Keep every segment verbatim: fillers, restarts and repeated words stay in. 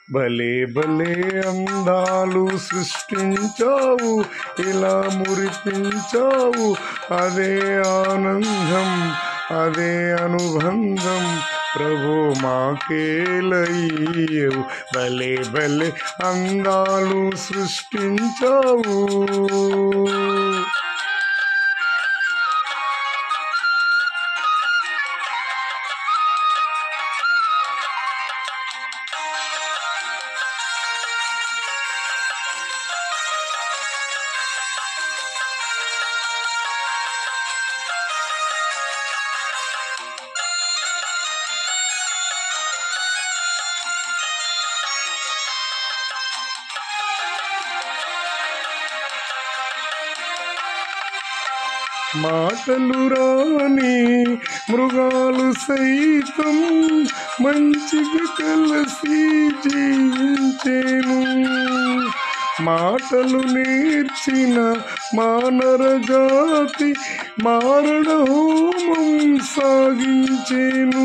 భలే భలే అందాలు సృష్టించావు, ఇలా మురిపించావు. అదే ఆనందం, అదే అనుబంధం, ప్రభు మాకేలయ్యవు. భలే భలే అందాలు సృష్టించావు. మాటలు రాని మృగాలు సైతం మంచిగా కలిసి జీవించేను. మాటలు నేర్చిన మానర జాతి మారణ హోమం సాగించేను.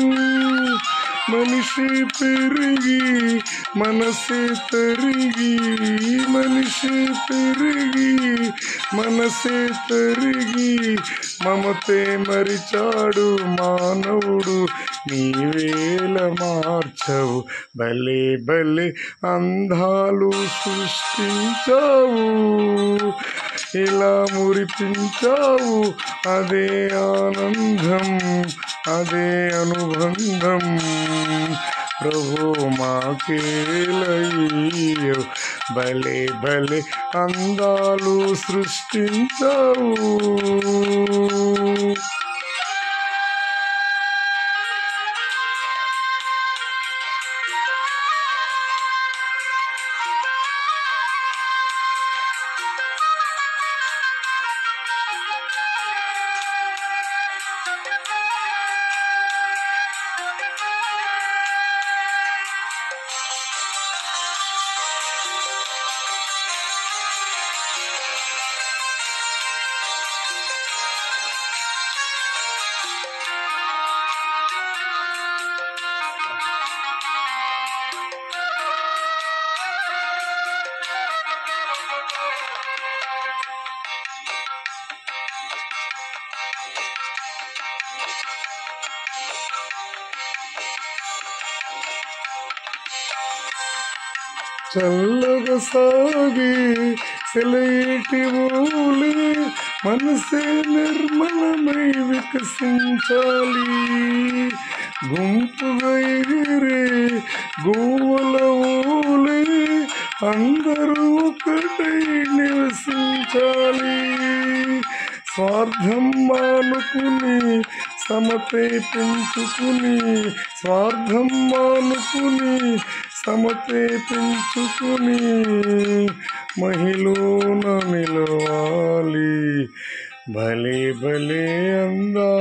మనిషి పెరిగి మనసే తరిగి, మనిషి పెరిగి మనసే తరిగి, మమతే మరిచాడు మానవుడు, నీవేల మార్చవు. భలే భలే అందాలు సృష్టించావు, ఇలా మురిపించావు. అదే ఆనందం, అదే అనుబంధం, ప్రభు మాకేలయ్యవు. భలే భలే అందాలు సృష్టించావు. చల్లగా సాగి సెలయేటి ఓలే మనసే నిర్మలమై వికసించాలి. గుంపుగా ఎగిరే గోవల ఓలే అందరూ ఒకటై నివసించాలి. స్వార్థం మానుకుని సమతే పెంచుకుని, స్వార్థం మానుకుని సమతే పెంచుకుని మహిళన నిలవాలి. భలే భలే అందా